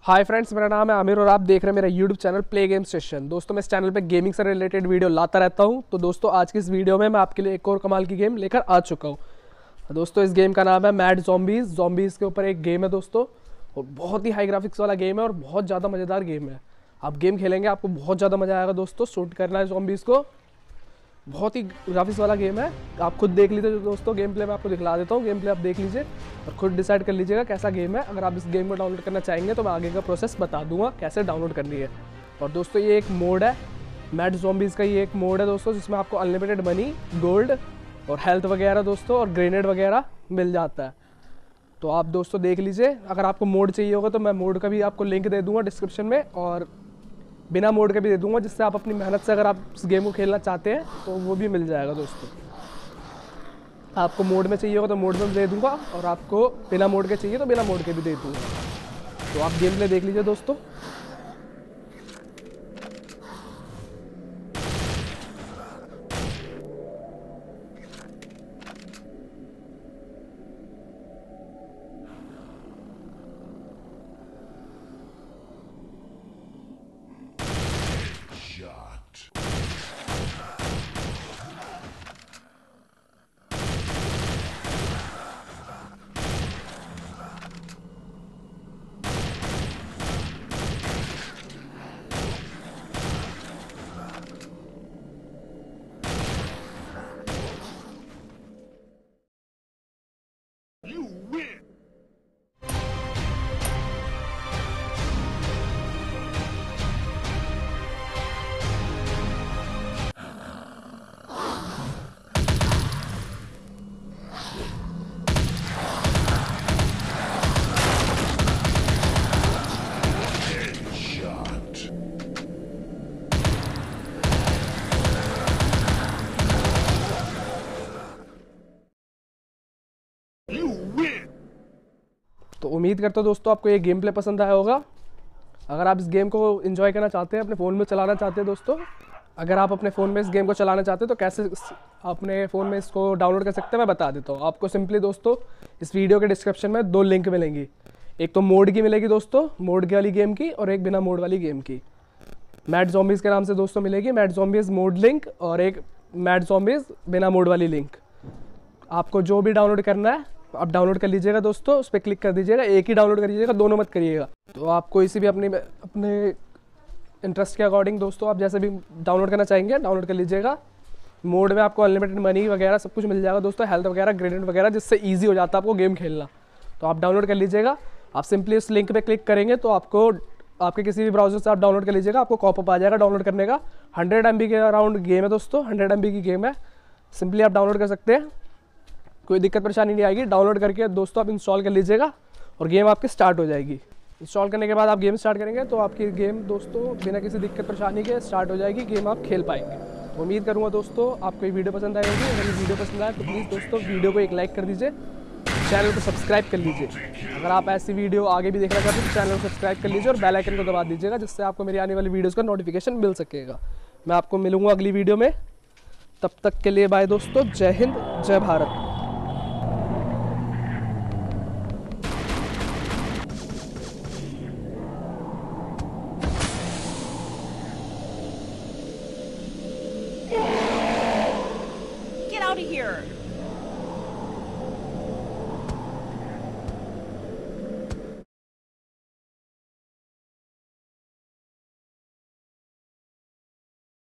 Hi friends, मेरा नाम है आमिर और आप देख रहे हैं मेरा YouTube channel play game station. दोस्तों मैं इस चैनल पे गेमिंग से रिलेटेड वीडियो लाता रहता हूं। तो दोस्तों आज की इस वीडियो में मैं आपके लिए एक और कमाल की गेम लेकर आ चुका हूं। दोस्तों इस गेम का नाम है मैड ज़ॉम्बीज़। ज़ॉम्बीज़ के ऊपर एक गेम है दोस्तों, और बहुत ही हाई ग्राफिक्स वाला गेम है और बहुत ज़्यादा मज़ेदार गेम है। आप गेम खेलेंगे आपको बहुत ज़्यादा मज़ा आएगा दोस्तों। शूट करना है ज़ॉम्बीज़ को, बहुत ही ग्राफिक्स वाला गेम है। आप खुद देख लीजिए दोस्तों, गेम प्ले मैं आपको दिखला देता हूँ। गेम प्ले आप देख लीजिए और खुद डिसाइड कर लीजिएगा कैसा गेम है। अगर आप इस गेम को डाउनलोड करना चाहेंगे तो मैं आगे का प्रोसेस बता दूंगा कैसे डाउनलोड करनी है। और दोस्तों ये एक मोड है, मैड ज़ॉम्बीज़ का ये एक मोड है दोस्तों, जिसमें आपको अनलिमिटेड मनी, गोल्ड और हेल्थ वगैरह दोस्तों और ग्रेनेड वगैरह मिल जाता है। तो आप दोस्तों देख लीजिए, अगर आपको मोड चाहिए होगा तो मैं मोड का भी आपको लिंक दे दूँगा डिस्क्रिप्शन में, और बिना मोड के भी दे दूंगा, जिससे आप अपनी मेहनत से अगर आप इस गेम को खेलना चाहते हैं तो वो भी मिल जाएगा दोस्तों। आपको मोड में चाहिए होगा तो मोड में दे दूंगा, और आपको बिना मोड के चाहिए तो बिना मोड के भी दे दूंगा। तो आप गेम प्ले देख लीजिए दोस्तों। तो उम्मीद करता हूँ दोस्तों आपको ये गेम प्ले पसंद आया होगा। अगर आप इस गेम को एंजॉय करना चाहते हैं, अपने फ़ोन में चलाना चाहते हैं दोस्तों, अगर आप अपने फ़ोन में इस गेम को चलाना चाहते हैं तो कैसे अपने फ़ोन में इसको डाउनलोड कर सकते हैं मैं बता देता हूँ आपको। सिंपली दोस्तों इस वीडियो के डिस्क्रिप्शन में 2 लिंक मिलेंगी। एक तो मोड की मिलेगी दोस्तों, मोड की वाली गेम की, और एक बिना मोड वाली गेम की। मैड ज़ॉम्बीज़ के नाम से दोस्तों मिलेगी मैड ज़ॉम्बीज़ मोड लिंक, और एक मैड ज़ॉम्बीज़ बिना मोड वाली लिंक। आपको जो भी डाउनलोड करना है आप डाउनलोड कर लीजिएगा दोस्तों, उस पर क्लिक कर दीजिएगा। एक ही डाउनलोड करिएगा, दोनों मत करिएगा। तो आप कोई सी भी अपने इंटरेस्ट के अकॉर्डिंग दोस्तों आप जैसे भी डाउनलोड करना चाहेंगे डाउनलोड कर लीजिएगा। मोड में आपको अनलिमिटेड मनी वगैरह सब कुछ मिल जाएगा दोस्तों, हेल्थ वगैरह, ग्रेनेड वगैरह, जिससे ईजी हो जाता है आपको गेम खेलना। तो आप डाउनलोड कर लीजिएगा। आप सिंपली उस लिंक पर क्लिक करेंगे तो आपको आपके किसी भी ब्राउजर से आप डाउनलोड कर लीजिएगा, आपको पॉपअप आ जाएगा डाउनलोड करने का। 100 MB के अराउंड गेम है दोस्तों, 100 MB की गेम है। सिंपली आप डाउनलोड कर सकते हैं, कोई दिक्कत परेशानी नहीं आएगी। डाउनलोड करके दोस्तों आप इंस्टॉल कर लीजिएगा और गेम आपकी स्टार्ट हो जाएगी। इंस्टॉल करने के बाद आप गेम स्टार्ट करेंगे तो आपकी गेम दोस्तों बिना किसी दिक्कत परेशानी के स्टार्ट हो जाएगी, गेम आप खेल पाएंगे। तो उम्मीद करूँगा दोस्तों आपको ये वीडियो पसंद आएगी। अगर ये वीडियो पसंद आए तो प्लीज़ दोस्तों वीडियो को एक लाइक कर दीजिए, चैनल को सब्सक्राइब कर लीजिए। अगर आप ऐसी वीडियो आगे भी देखना चाहते हैं तो चैनल को सब्सक्राइब कर लीजिए और बेल आइकन को दबा दीजिएगा, जिससे आपको मेरी आने वाली वीडियोज़ का नोटिफिकेशन मिल सकेगा। मैं आपको मिलूँगा अगली वीडियो में, तब तक के लिए बाय दोस्तों। जय हिंद, जय Bharat. Get out of here!